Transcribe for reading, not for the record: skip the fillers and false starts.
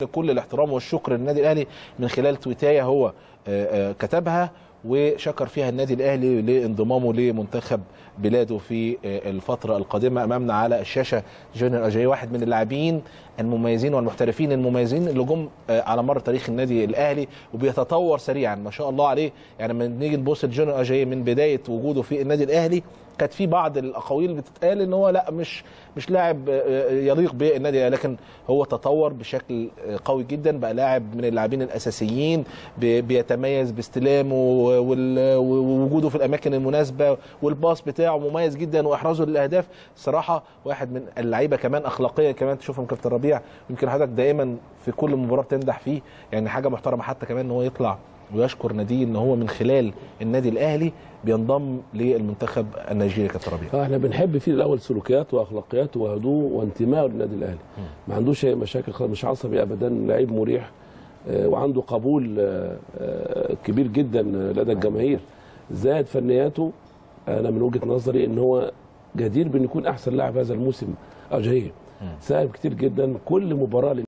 كل الاحترام والشكر للنادي الاهلي من خلال تويتايه هو كتبها، وشكر فيها النادي الاهلي لانضمامه لمنتخب بلاده في الفتره القادمه. امامنا على الشاشه جونيور اجاي، واحد من اللاعبين المميزين والمحترفين المميزين اللي جم على مر تاريخ النادي الاهلي، وبيتطور سريعا ما شاء الله عليه. يعني لما نيجي نبص لجونيور اجاي من بدايه وجوده في النادي الاهلي كانت في بعض الاقاويل بتتقال ان هو لا مش لاعب يليق بالنادي الاهلي، لكن هو تطور بشكل قوي جدا، بقى لاعب من اللاعبين الاساسيين، بيتميز باستلامه ووجوده في الاماكن المناسبه، والباص بتاعه مميز جدا، واحرازه للاهداف. صراحه واحد من اللعيبه كمان اخلاقيا كمان تشوفهم كابتن ربيع، يمكن حضرتك دائما في كل مباراه بتنجح فيه، يعني حاجه محترمه حتى كمان ان هو يطلع ويشكر ناديه ان هو من خلال النادي الاهلي بينضم للمنتخب النيجيري. كابتن ربيع احنا بنحب فيه الاول سلوكيات واخلاقيات وهدوء وانتماء للنادي الاهلي، ما عندوش اي مشاكل خالص، مش عصبي ابدا، لعيب مريح وعنده قبول كبير جدا لدى الجماهير. زائد فنياته، انا من وجهه نظري ان هو جدير بان يكون احسن لاعب هذا الموسم. اجاييه ساهم كتير جدا كل مباراه